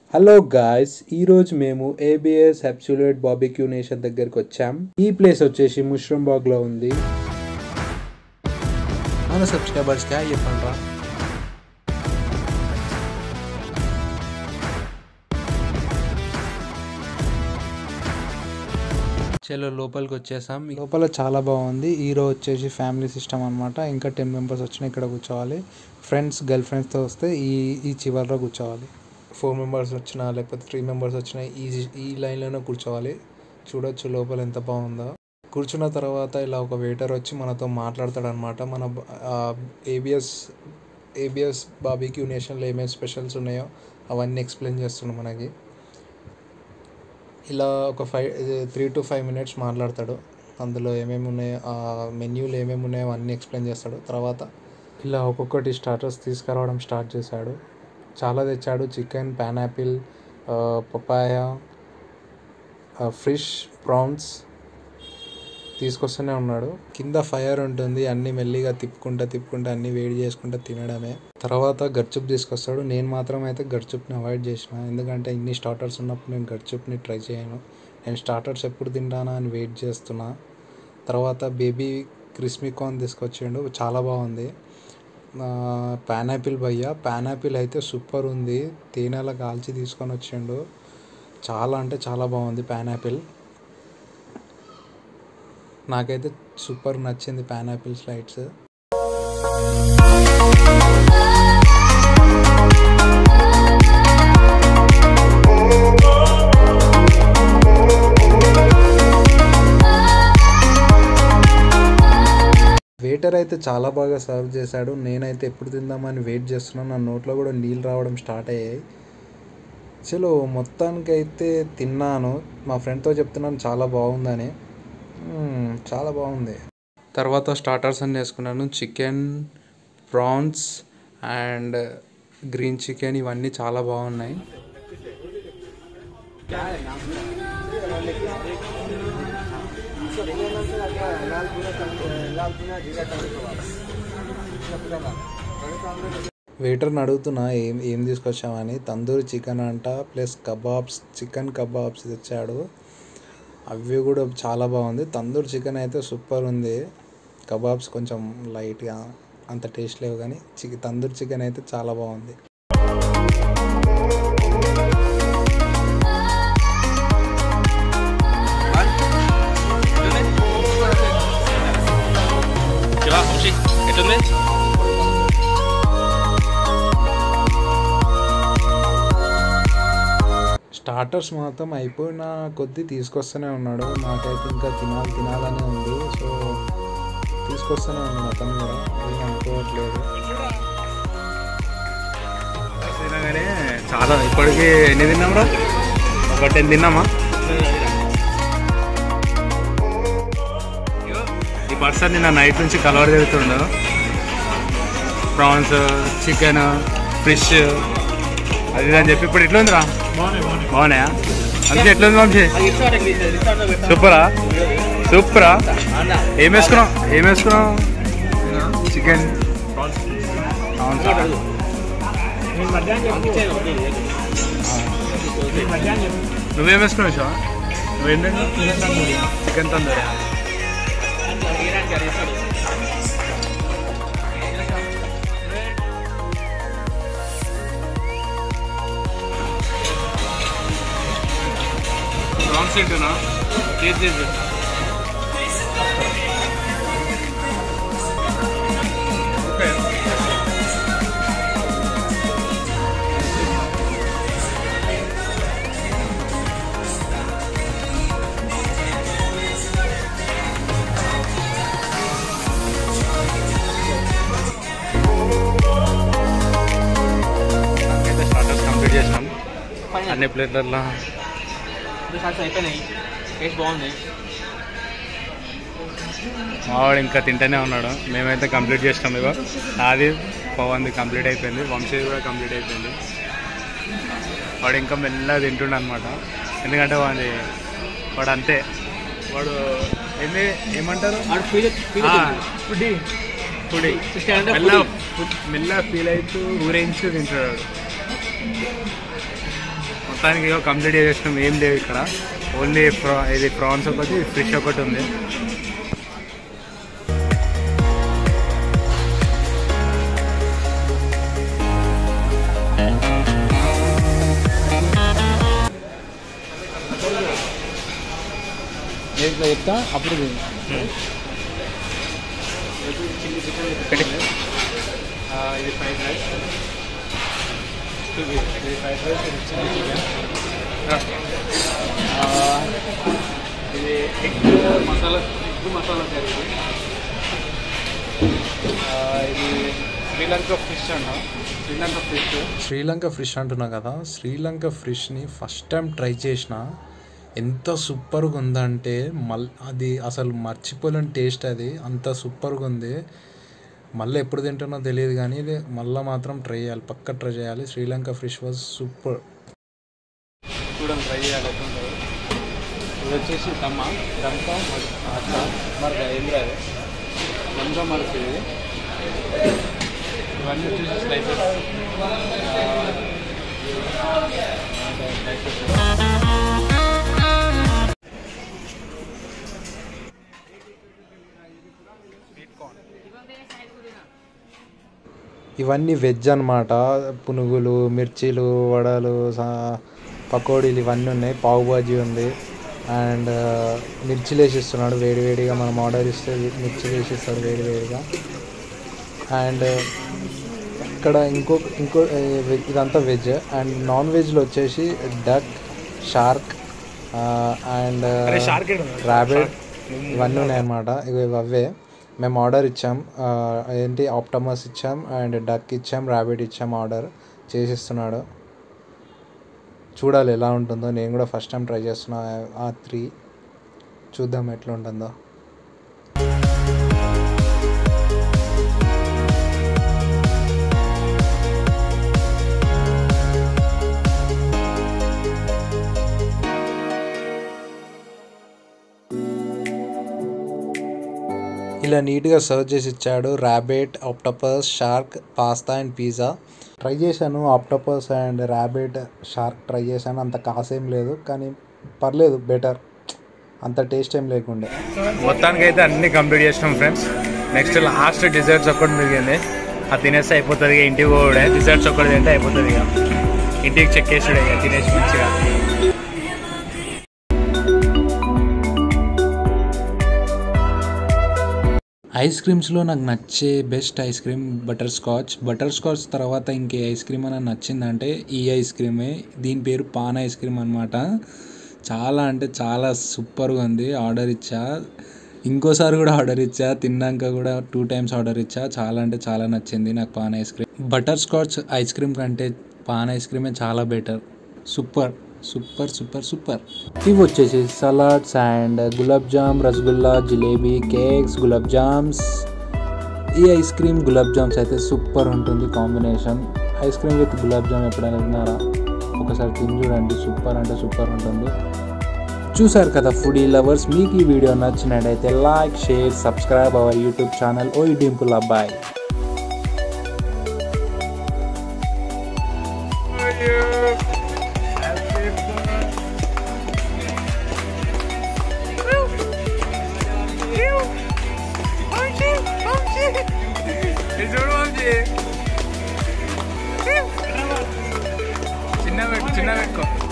Hello guys, ఈరోజు మేము ABS absolute barbecue nation దగ్గరికి వచ్చాం. ఈ ప్లేస్ వచ్చేసి ముష్రంబాగ్లో ఉంది. మన సబ్స్క్రైబర్స్కి హాయ్ చెప్పండి. చలో లోపలికి వచ్చేసాం. లోపల చాలా బాగుంది. ఈరోజు వచ్చేసి ఫ్యామిలీ సిస్టమ్ అనమాట. ఇంకా 10 మెంబర్స్ వచ్చినా ఇక్కడ కూర్చోవాలి. ఫ్రెండ్స్ గర్ల్ ఫ్రెండ్స్తో వస్తే ఈ చివరిలో కూర్చోవాలి. 4 మెంబర్స్ వచ్చినా లేకపోతే 3 మెంబర్స్ వచ్చినా ఈ లైన్లోనే కూర్చోవాలి. చూడొచ్చు లోపల ఎంత బాగుందో. కూర్చున్న తర్వాత ఇలా ఒక వెయిటర్ వచ్చి మనతో మాట్లాడతాడు అనమాట. మన ఏబిఎస్ బార్బిక్యూ నేషన్లో ఏమేమి స్పెషల్స్ ఉన్నాయో అవన్నీ ఎక్స్ప్లెయిన్ చేస్తున్నాడు మనకి. ఇలా ఒక 3 to 5 minutes మాట్లాడతాడు. అందులో ఏమేమి ఉన్నాయో, ఆ మెన్యూలు ఏమేమి ఉన్నాయో అన్నీ ఎక్స్ప్లెయిన్ చేస్తాడు. తర్వాత ఇలా ఒక్కొక్కటి స్టార్టర్స్ తీసుకురావడం స్టార్ట్ చేశాడు. చాలా తెచ్చాడు. Chicken, pineapple, papaya, fish, prawns తీసుకొస్తూనే ఉన్నాడు. కింద ఫైర్ ఉంటుంది. అన్నీ మెల్లిగా తిప్పుకుంటా అన్నీ వేడి చేసుకుంటూ తినడమే. తర్వాత గర్చుప్ తీసుకొస్తాడు. నేను మాత్రం అయితే గర్చుప్ని అవాయిడ్ చేసిన, ఎందుకంటే ఇన్ని స్టార్టర్స్ ఉన్నప్పుడు నేను గర్చుప్ని ట్రై చేయను. నేను స్టార్టర్స్ ఎప్పుడు తింటానా అని వెయిట్ చేస్తున్నా. తర్వాత బేబీ క్రిస్పీ కార్న్ తీసుకొచ్చిండు, చాలా బాగుంది. పైనాపిల్ అయితే సూపర్ ఉంది. తేనెలా కాల్చి తీసుకొని వచ్చిండు. చాలా అంటే చాలా బాగుంది పైనాపిల్. నాకైతే సూపర్ నచ్చింది పైనాపిల్ స్లైడ్స్. వెయిటర్ అయితే చాలా బాగా సర్వ్ చేశాడు. నేనైతే ఎప్పుడు తిందామని వెయిట్ చేస్తున్నాను. నా నోట్లో కూడా నీళ్ళు రావడం స్టార్ట్ అయ్యాయి. చలో మొత్తానికైతే తిన్నాను. మా ఫ్రెండ్తో చెప్తున్నాను చాలా బాగుందని. చాలా బాగుంది. తర్వాత స్టార్టర్స్ అన్నీ వేసుకున్నాను. Chicken, prawns and green chicken, ఇవన్నీ చాలా బాగున్నాయి. వెయిటర్ని అడుగుతున్నా ఏం తీసుకొచ్చామని. తందూరి చికెన్ అంట, ప్లస్ కబాబ్స్, చికెన్ కబాబ్స్ తెచ్చాడు. అవి కూడా చాలా బాగుంది. తందూరి చికెన్ అయితే సూపర్ ఉంది. కబాబ్స్ కొంచెం లైట్గా అంత టేస్ట్ లేవు, కానీ తందూరి చికెన్ అయితే చాలా బాగుంది. స్టార్టర్స్ మాత్రం అయిపోయిన కొద్దీ తీసుకొస్తూనే ఉన్నాడు. నాకైతే ఇంకా తినాలని ఉంది. సో తీసుకొస్తూనే ఉన్నాడు. అతను కూడా ఏం అనుకోవట్లేదు. చాలా ఇప్పటికీ ఎన్ని తిన్నాం రా? ఒక 10 తిన్నామా? ఈ పర్సన్ నిన్న నైట్ నుంచి కలవర తిరుగుతుండు. ప్రాన్స్, చికెన్, ఫిష్ అది అని చెప్పి ఇప్పుడు ఎట్లా ఉందిరా? బాగున్నాయా? అందుకే ఎట్లా ఉంది వంశీ? సూపరా? ఏం వేసుకున్నావు? చికెన్, నువ్వేం వేసుకున్నావు షా? నువ్వేంటంటే చికెన్ తందూరి. ప్రాన్స్ ఏంటనా? టేస్ట్ చేసి స్టార్టర్స్ కంప్లీట్ చేసినాం. అన్ని ప్లేట్లలో అయిపోయినాయి. టేస్ట్ బాగుంది. మావాడు ఇంకా తింటూనే ఉన్నాడు. మేమైతే కంప్లీట్ చేసినాం. ఇగో అది పవన్ది కంప్లీట్ అయిపోయింది. వంశీ కూడా కంప్లీట్ అయిపోయింది. వాడు ఇంకా మెల్లగా తింటుండ అనమాట. ఎందుకంటే వాడు అంతే. వాడు ఏమంటారు ఫుడీ మెల్లగా ఫీల్ అవుతూ ఊరేంచు తింటాడు. మొత్తానికి కంప్లీట్ చేసినాం. ఏం లేవు ఇక్కడ, ఓన్లీ ఇది ప్రాన్స్ ఒకటి, ఫిష్ ఒకటి ఉంది. ఇట్లా చెప్తా అప్పుడు ఇది ఫ్రైడ్ రైస్, ఇది ఫ్రైడ్ రైస్, ఇది చిల్లీ చికెన్, ఇది ఎగ్ మసాలా కర్రీ, ఇది శ్రీలంక ఫిష్ అంటున్నా కదా. శ్రీలంక ఫిష్ని ఫస్ట్ టైం ట్రై చేసిన, ఎంత సూపర్గా ఉందంటే అది అసలు మర్చిపోలేని టేస్ట్. అది అంత సూపర్గా ఉంది. మళ్ళీ ఎప్పుడు తింటున్నో తెలియదు కానీ మళ్ళీ మాత్రం ట్రై చేయాలి, పక్క ట్రై చేయాలి. Sri Lanka fish was super. చూడండి, ట్రై చేయాలి. ఇది వచ్చేసి దమ్కా మరక ఏంద్రా దమ్కా మరక. ఇది ఇవన్నీ వచ్చేసి స్లైసెస్. ఇవన్నీ వెజ్ అన్నమాట. పునుగులు, మిర్చీలు, వడలు, పకోడీలు ఇవన్నీ ఉన్నాయి. పావు బాజీ ఉంది. అండ్ మిర్చిలు వేసిస్తున్నాడు వేడివేడిగా. మనం ఆర్డర్ ఇస్తే మిర్చిలు వేసిస్తాడు వేడివేడిగా. అండ్ ఇక్కడ ఇంకో ఇదంతా వెజ్. అండ్ నాన్ వెజ్లో వచ్చేసి డక్, షార్క్ అండ్ ర్యాబిట్ ఇవన్నీ ఉన్నాయన్నమాట. ఇవి అవే మేము ఆర్డర్ ఇచ్చాం. ఏంటి ఆప్టమస్ ఇచ్చాం, అండ్ డక్ ఇచ్చాం, ర్యాబిట్ ఇచ్చాం. ఆర్డర్ చేసిస్తున్నాడు. చూడాలి ఎలా ఉంటుందో. నేను కూడా ఫస్ట్ టైం ట్రై చేస్తున్నా ఆ 3. చూద్దాం ఎట్లా ఉంటుందో. ఇలా నీట్గా సర్వ్ చేసి ఇచ్చాడు. Rabbit, octopus, shark, pasta and pizza try చేశాను. Octopus and rabbit, shark try చేశాను. అంత కాసేం లేదు కానీ పర్లేదు, బెటర్. అంత టేస్ట్ ఏం లేకుండే. మొత్తానికి అయితే అన్నీ కంప్లీట్ చేసినాం ఫ్రెండ్స్. నెక్స్ట్ లాస్ట్ డిజర్ట్స్ ఒక్కటి మిగిలింది. అది తినేస్తే అయిపోతుంది. ఇక ఇంటికి పోవడే. డిజర్ట్స్ ఒక్కటి తింటే అయిపోతుంది. ఇక ఇంటికి చెక్ చేసుడే ఇక తినేసి మంచిగా. ఐస్ క్రీమ్స్లో నాకు నచ్చే best ice cream butterscotch తర్వాత ఇంకే ఐస్ క్రీమ్ అని నచ్చిందంటే ఈ ఐస్ క్రీమే. దీని పేరు పాన్ ఐస్ క్రీమ్ అనమాట. చాలా అంటే చాలా సూపర్గా ఉంది. ఆర్డర్ ఇచ్చా, ఇంకోసారి కూడా ఆర్డర్ ఇచ్చా, తిన్నాక కూడా 2 times ఆర్డర్ ఇచ్చా. చాలా అంటే చాలా నచ్చింది నాకు paan ice cream. Butterscotch ice cream కంటే పాన్ ఐస్ క్రీమే చాలా better. Super super super super. ఇవి వచ్చేసి salads and gulab jamun, rasgulla, jalebi, cakes, gulab jamuns. ఈ ఐస్ క్రీమ్ గులాబ్ జామ్స్ అయితే సూపర్ ఉంటుంది combination. Ice cream with gulab jamun ఎప్పుడైనా తిన్నారా? ఒకసారి తిని చూడండి. సూపర్ అంటే సూపర్ ఉంటుంది. చూసారు కదా ఫుడీ లవర్స్, మీకు ఈ వీడియో నచ్చినట్టయితే like, share, subscribe our YouTube channel ఓయ్ డింపుల్ అబ్బాయి. చిన్న పెట్టుకో.